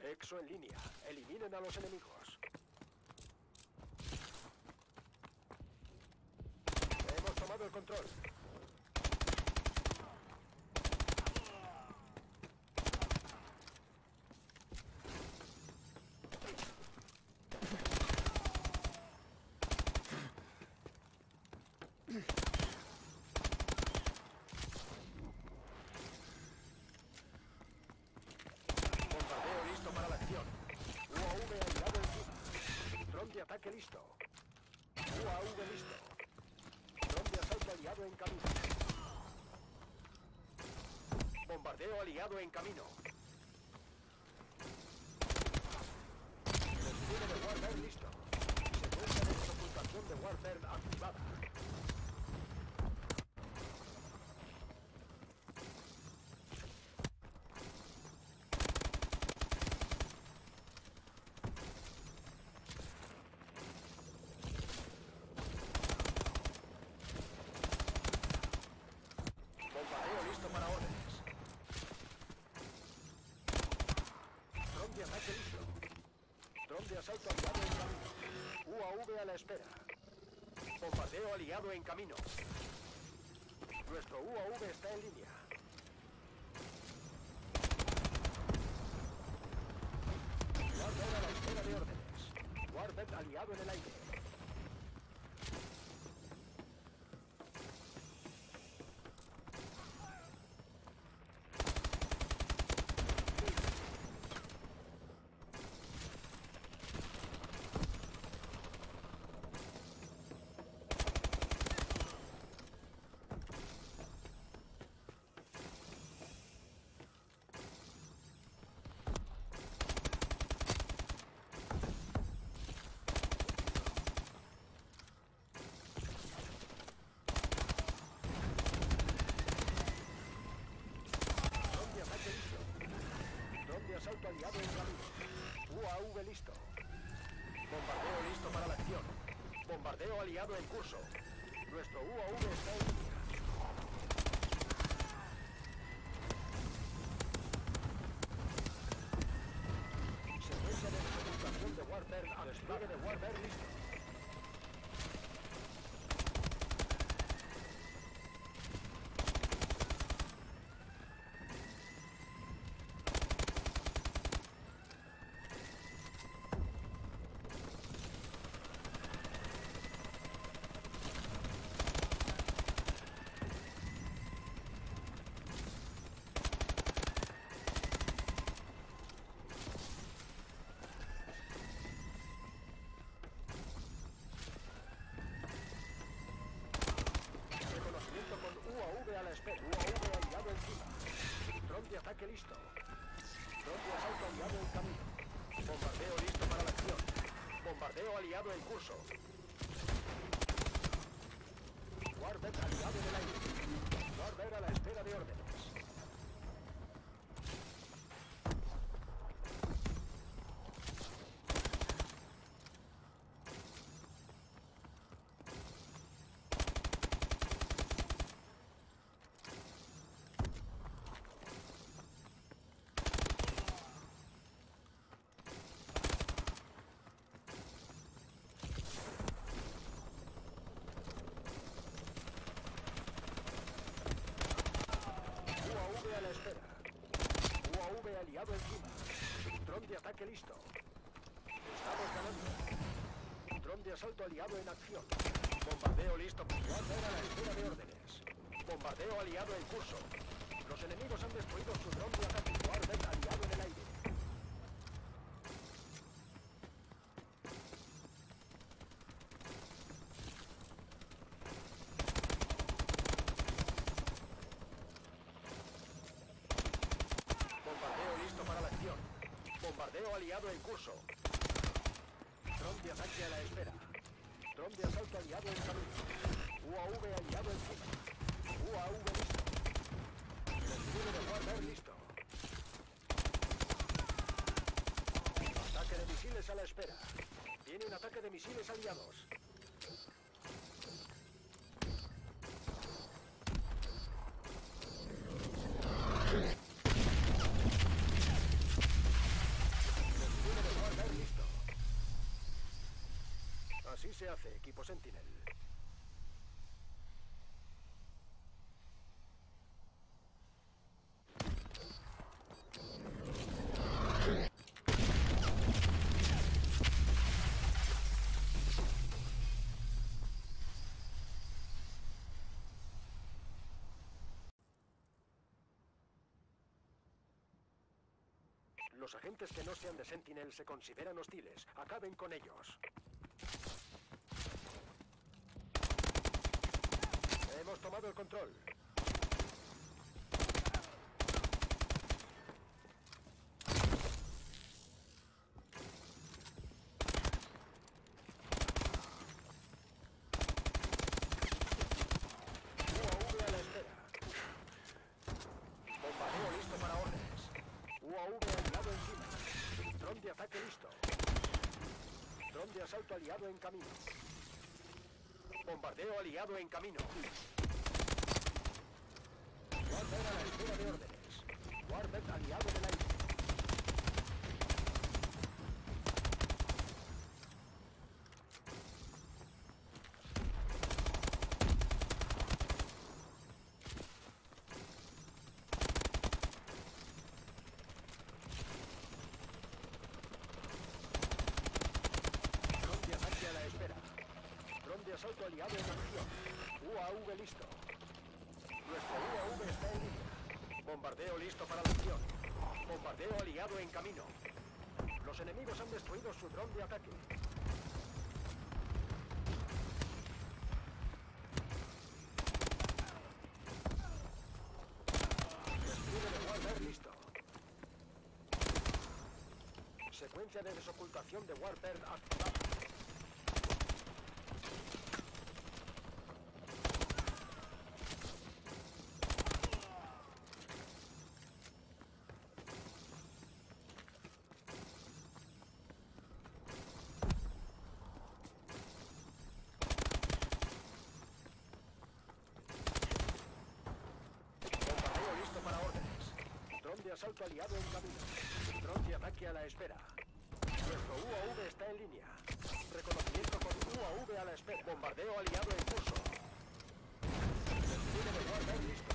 Exo en línea. Eliminen a los enemigos. Hemos tomado el control. Bombardeo listo para la acción. UAV aliado encima. Dron de ataque listo. UAV listo. Dron de asalto aliado en camino. Bombardeo aliado en camino. Despliegue de Warbird listo. Secuencia de desocultación de Warbird activada. Bombardeo listo para órdenes. Dron de ataque listo. Dron de asalto aliado en camino. UAV a la espera. Bombardeo aliado en camino. Nuestro UAV está en línea. Warbird a la espera de órdenes. Warbird aliado en el aire. Dron de asalto aliado en camino. UAV listo. Bombardeo listo para la acción. Bombardeo aliado en curso. Nuestro UAV está en línea. Secuencia de desocultación de Warbird al despliegue de Warbird listo. Con UAV a la espera. UAV aliado encima. Dron de ataque listo. Dron de asalto aliado en camino. Bombardeo listo para la acción. Bombardeo aliado en curso. Warbird aliado en el aire. Warbird a la espera de órdenes. UAV a la espera. UAV aliado encima. Dron de ataque listo. Estamos ganando. Dron de asalto aliado en acción. Bombardeo listo. Warbird a la espera de órdenes. Bombardeo aliado en curso. Los enemigos han destruido su dron de ataque. Warbird aliado en el aire. Bombardeo listo para la acción. Bombardeo aliado en curso. Dron de ataque a la espera. Dron de asalto aliado en camino. UAV aliado encima. UAV listo. Despliegue de Warbird listo. Ataque de misiles a la espera. Viene un ataque de misiles aliados. se hace, equipo Sentinel. Los agentes que no sean de Sentinel se consideran hostiles. Acaben con ellos. Hemos tomado el control. UAV a la espera. Bombardeo listo para órdenes. UAV aliado encima. Dron de ataque listo. Dron de asalto aliado en camino. Bombardeo aliado en camino. Warbird a la espera de órdenes. Warbird aliado en el aire. Dron de ataque a la espera. Dron de asalto aliado en acción. UAV listo. Nuestro UAV está en línea. Bombardeo listo para la acción. Bombardeo aliado en camino. Los enemigos han destruido su dron de ataque. Despliegue de Warbird listo. Secuencia de desocultación de Warbird activada. Bombardeo listo para órdenes. Dron de asalto aliado en camino. Dron de ataque a la espera. Nuestro UAV está en línea. Reconocimiento con UAV a la espera. Bombardeo aliado en curso. Despliegue de Warbird listo.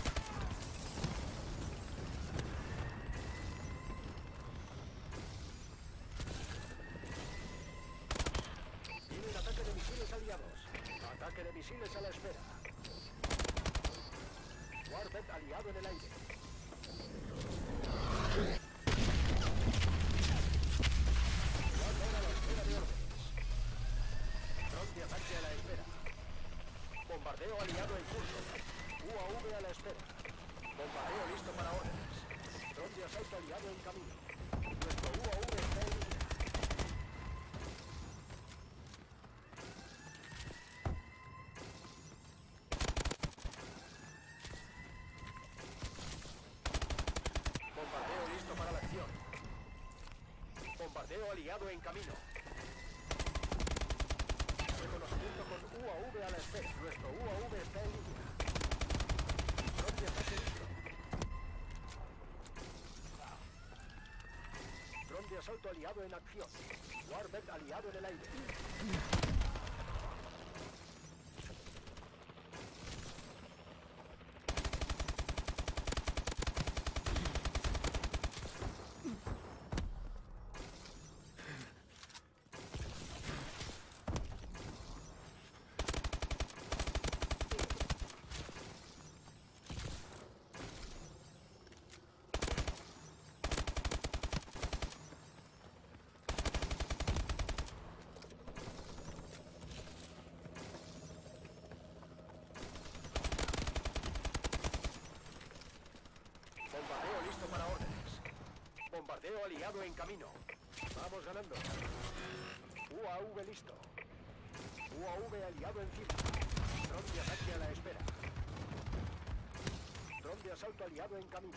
Viene el ataque de misiles aliados. Ataque de misiles a la espera. Warbird aliado en el aire. Warbird a la espera de órdenes. Dron de ataque a la espera. Bombardeo aliado en curso. UAV a la espera. Bombardeo listo para órdenes. Dron de asalto aliado en camino. Nuestro UAV está en línea. Bombardeo listo para la acción. Bombardeo aliado en camino. Reconocimiento con UAV a la espera. Nuestro UAV está en línea. Dron de ataque listo. Dron de asalto aliado en acción. Warbird aliado en el aire. Bombardeo listo para órdenes. Bombardeo aliado en camino. Vamos ganando. UAV listo. UAV aliado encima. Dron de ataque a la espera. Dron de asalto aliado en camino.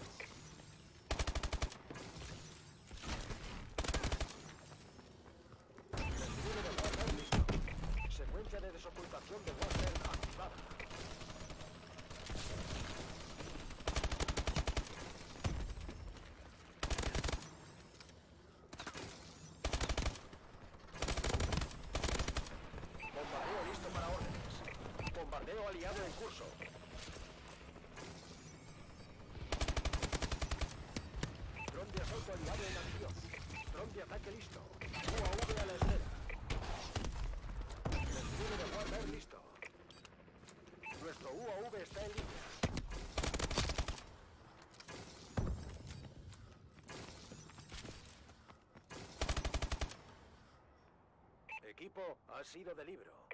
Despliegue de Warbird listo. Secuencia de desocultación de Warbird activada. Bombardeo aliado en curso. Dron de asalto aliado en acción. Dron de ataque listo. UAV a la espera. Despliegue de guarda listo. Nuestro UAV está en línea. Equipo, ha sido de libro.